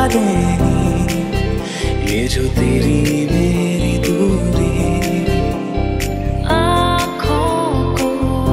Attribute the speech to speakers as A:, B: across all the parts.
A: यादें, ये जो तेरी मेरी दूरी,
B: आँखों को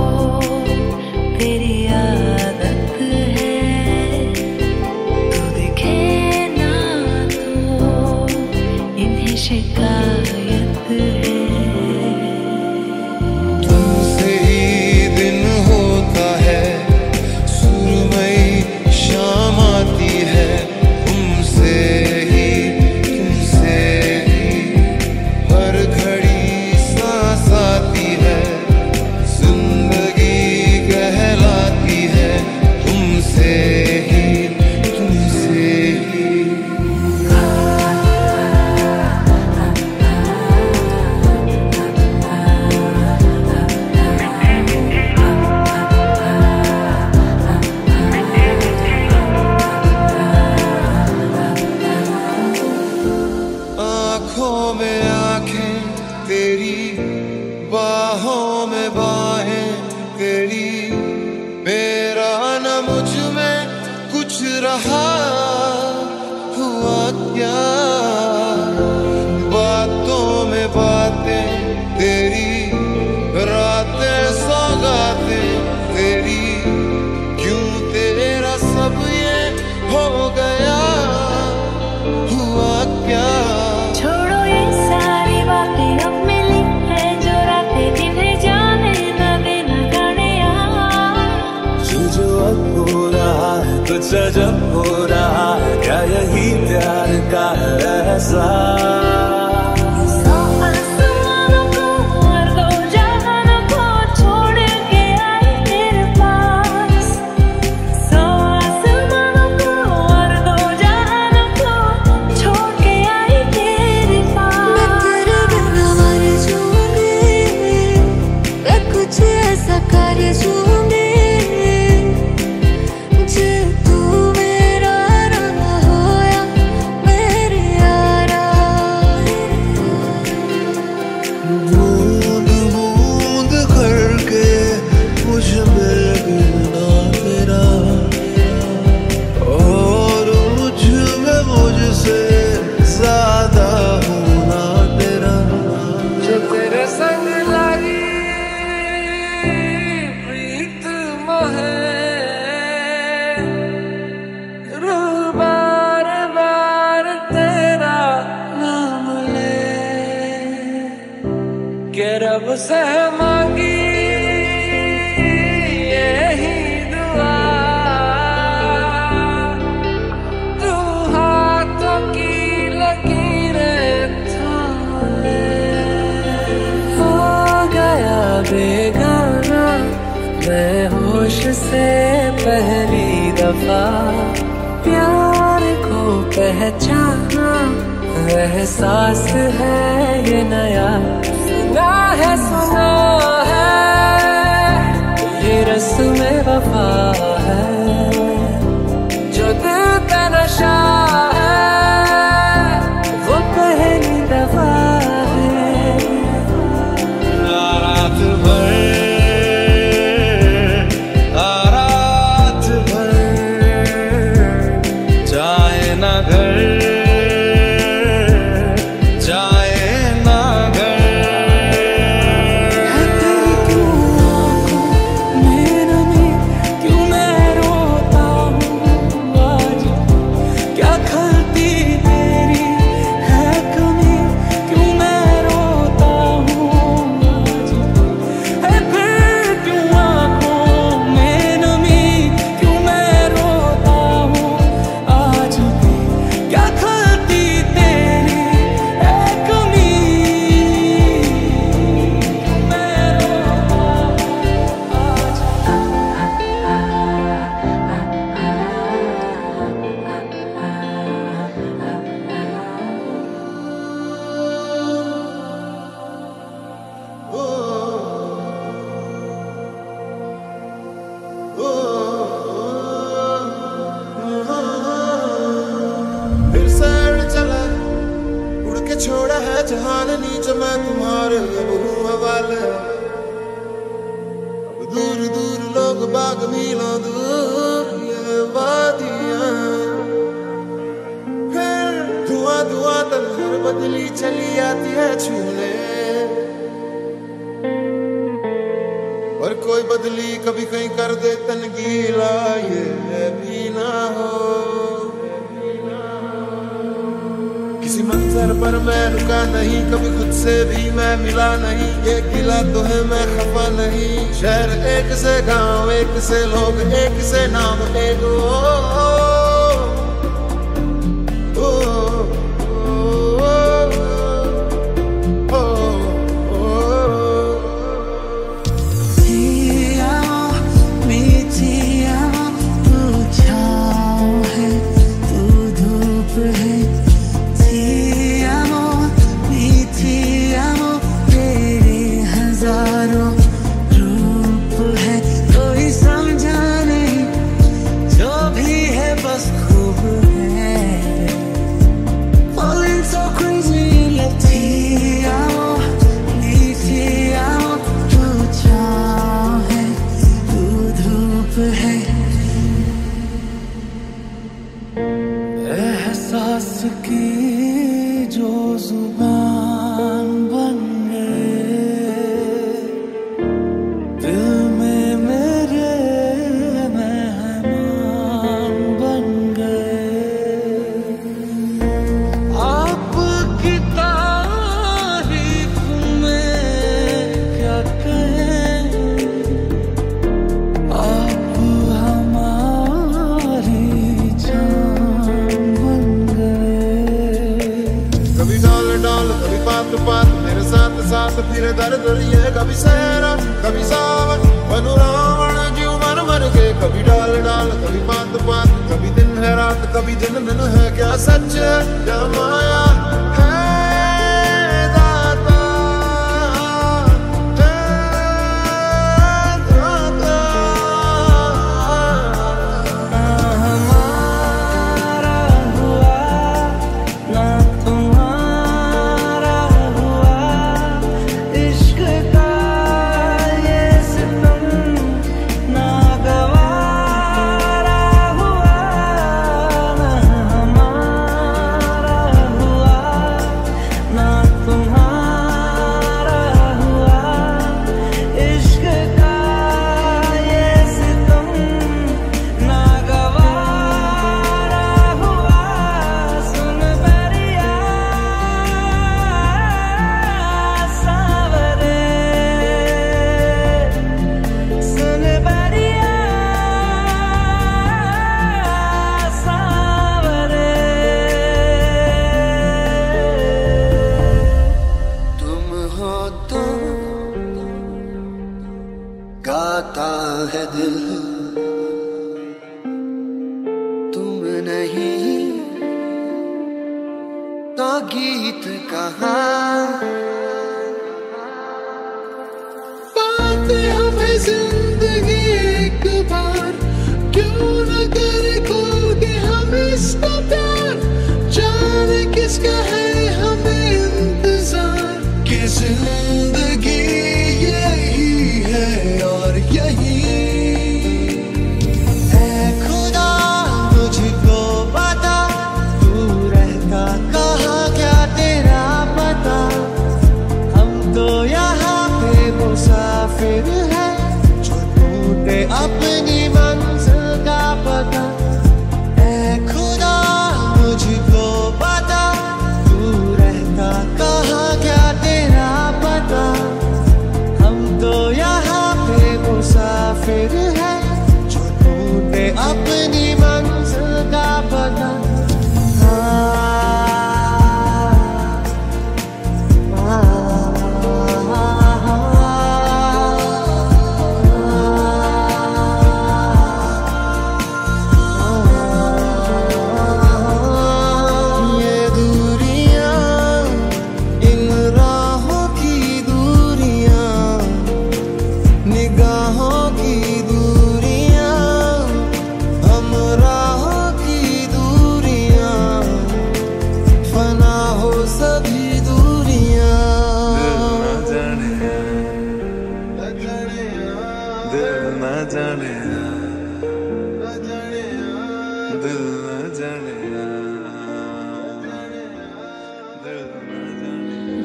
B: तेरी आदत है, तू दिखे ना तो इन्हें शिकायत है।
C: तुमसे ही दिन होता है, सुरमई शाम आती है, तुमसे ही हर घड़ी सांस आती है, जिंदगी कहलाती है, तुमसे ही आँखों में आँखें तेरी, बाहों में बाहें तेरी, मेरा न मुझ में कुछ रहा हुआ क्या, बातों में बातें तेरी, रातें सौगातें तेरी, क्यों तेरा सब ये हो गया हुआ क्या।
B: छोड़ो ये सारी बातें, अब मिली है जो रातें, जिन्हें जाने न देना जाने
A: ये जो अब हो रहा है कुछ अजब हो रहा है, क्या यही प्यार का ऐसा।
B: सौ आसमानों को और दो जहानों को छोड़ के आई तेरे पास, सौ आसमानों को और दो जहानों को छोड़ के आई तेरे पास। मैं तेरे बिना मर जाऊंगी, मैं कुछ ऐसा कर जाऊंगी जे तू मेरा ना होया मेरे यारा।
C: बूंद बूंद करके मुझ में गिरना तेरा, और मुझ में मुझसे ज्यादा होना तेरा, जो तेरे संग लाई प्रीत मोहे, रूह बार बार तेरा नाम ले, के रब से मांगी यही दुआ, तू हाथों की लकीरें थाम ले।
A: हो गया बेगाना मैं होश से पहली दफा, प्यार को पहचाना एहसास है ये नया, सुना है ये रस्म वफा है, जो दिल पे नशा है वो पहली दफा है। रात भर जाए ना घर, जाए ना घर, है तेरी क्यों आँखों में नमी, क्यों मैं रोता हूँ आज, क्या खलती तेरी है कमी, क्यों मैं रोता हूँ आज, है फिर क्यों आँखों में नमी, क्यों मैं रोता हूँ आज भी, क्या खलती तेरी है कमी, क्यों मैं रोता हूँ आज।
C: फिर सैर चला, उड़ के छोड़ा है जहान नीचे, मैं तुम्हारे अब हूँ हवाले, अब दूर दूर लोग बाग मीलों दूर ये वादियाँ, चली आती है छूने। और कोई बदली कभी कहीं कर दे तन गीला, ये भी ना हो। किसी मंजर पर मैं रुका नहीं, कभी खुद से भी मैं मिला नहीं। ये गिला तो है मैं खफा नहीं। शहर एक से गांव, एक से लोग, एक से नाम, एक
A: एहसास की जो जुबान बन गए, दिल में मेरे मेहमान बन गए। आपकी तारीफ में क्या कहें, आप हमारी
C: कभी बात बात मेरे साथ साथ फिर दर्द ये। कभी सहरा कभी सावन बनू रावण जीव मन मन के। कभी डाल डाल कभी बात बात, कभी दिन है रात कभी दिन दिन है। क्या सच है क्या माया है दाता, है दाता।
A: हमारा हुआ ना तुम्हारा हुआ, इश्क का ये सितम नागवारा हुआ। ना हमारा हुआ ना तुम्हारा हुआ, इश्क का ये सितम नागवारा हुआ। सुन बरिया सावरे, सुन बरिया सावरे। तुम हो तो गाता है दिल, तुम नहीं तो गीत कहाँ। पाते हमें जिंदगी एक बार, क्यों न करे खोगे हम इसका प्यार। जाने किसका है हमें इंतजार, कि जिंदगी यही है और यही। ऐ खुदा मुझको बता, तू रहता कहाँ क्या तेरा पता। हम तो यहाँ पे मुसाफिर हैं, जो ढूंढे अपनी मंजिल का पता। ऐ खुदा मुझको बता, तू रहता कहाँ क्या तेरा पता। हम तो यहाँ पे मुसाफिर हैं, जो ढूंढे अपनी मंजिल का पता। ये दूरियां, इन राहों की दूरियां, निगाहों की दूरियां, हम राहों की दूरियां, फना हो सभी दूरियां। दिल न जाने, दिल न जाने, दिल न जाने।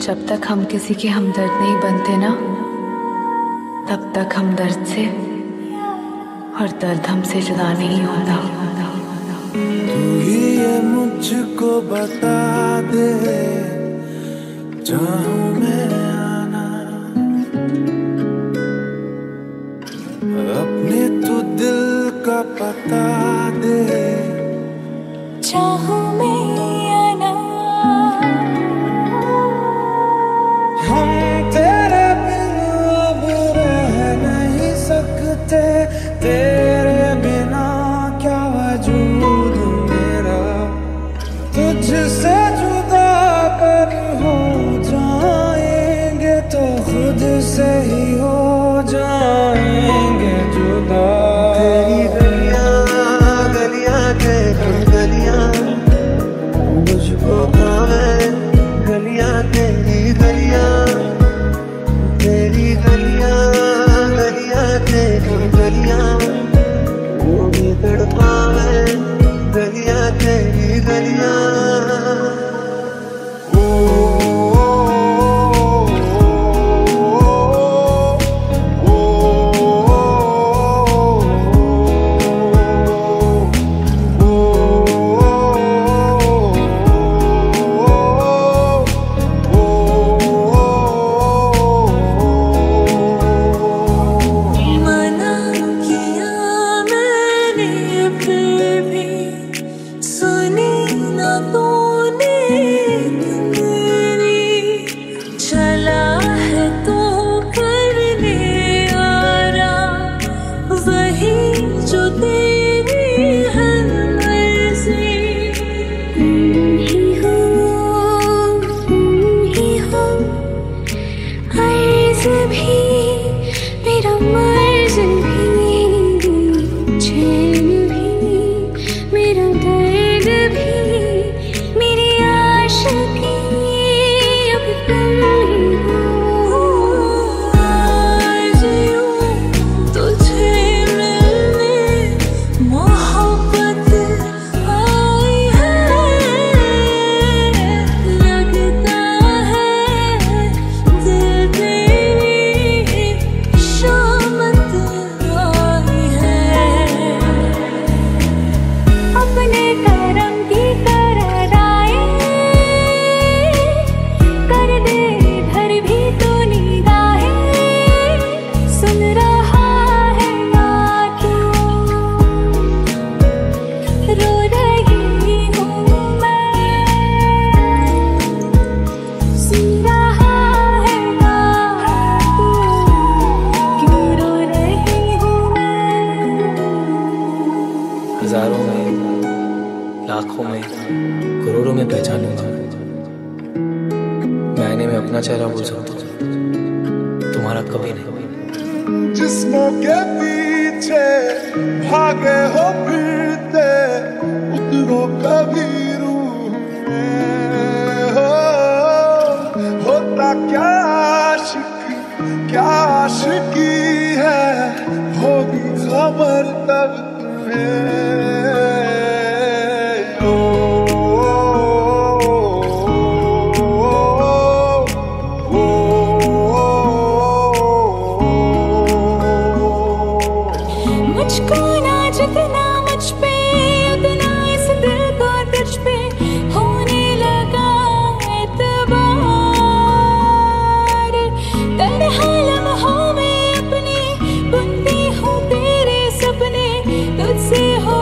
B: जब तक हम किसी के हमदर्द नहीं बनते ना, तब तक हम दर्द से और दर्द हमसे जुदा नहीं होता।
A: तू ही ये मुझको बता दे, चाहूं मैं आना, अपने तू दिल का पता दे,
B: चाहूं मैं आना।
A: हम तेरे बिना अब रह नहीं सकते, तेरे बिना क्या वजूद मेरा, तुझसे जुदा कर हो जाएंगे तो खुद से ही हो जाएंगे जुदा। तेरी गलियां गलियां तेरी गलियां मुझको भावे, गलियां तेरी गलियां, तेरी गलियां गलियां तेरी गलियां मुझे तड़पावे, गलियां तेरी गलियां।
D: हजारों में, लाखों में, करोड़ों में पहचान लूंगा। मैं आईने में अपना चेहरा भूल सकता हूँ, तुम्हारा कभी नहीं।
A: जिस्मों के पीछे भागे हो फिरते, उतरो कभी रूह में हो, होता क्या आशिक क्या आशिकी है, होगी खबर तब तुम्हें।
B: मुझको ना जितना मुझ पे, उतना इस दिल को तुझ पे होने लगा एतबार। तन्हा लम्हों में अपने बुनती हूँ तेरे सपने, तुझसे हो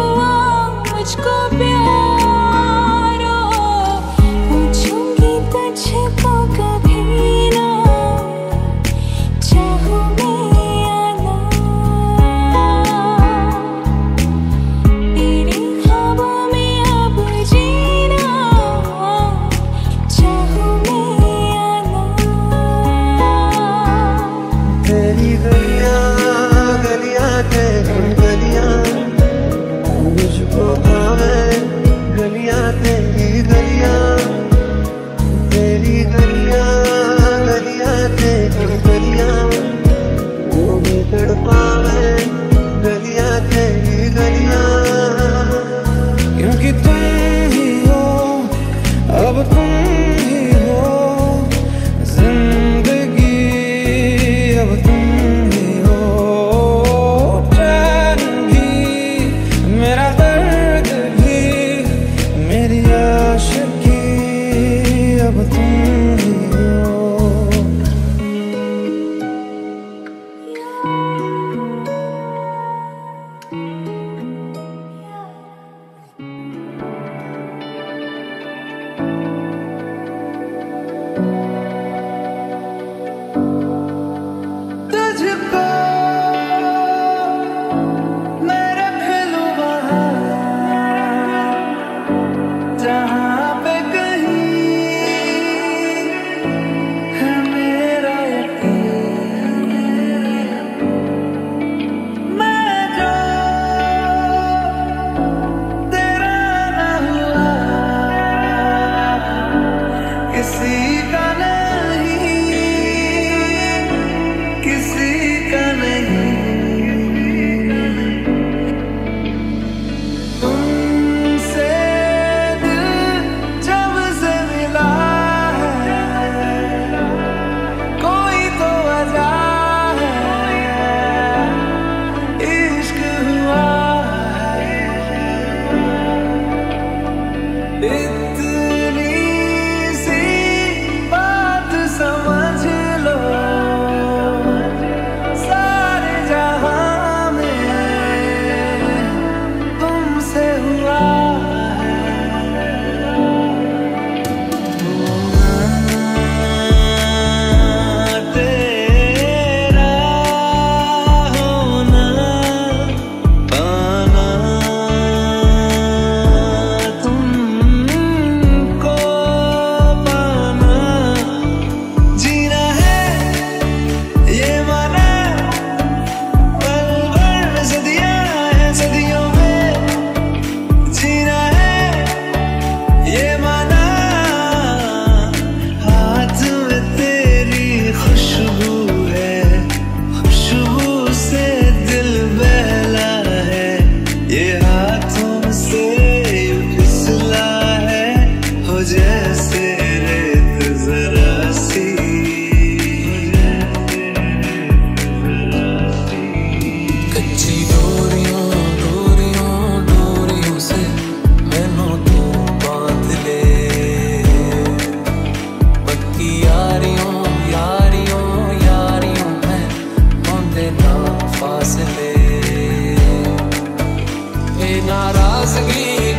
A: नाराजगी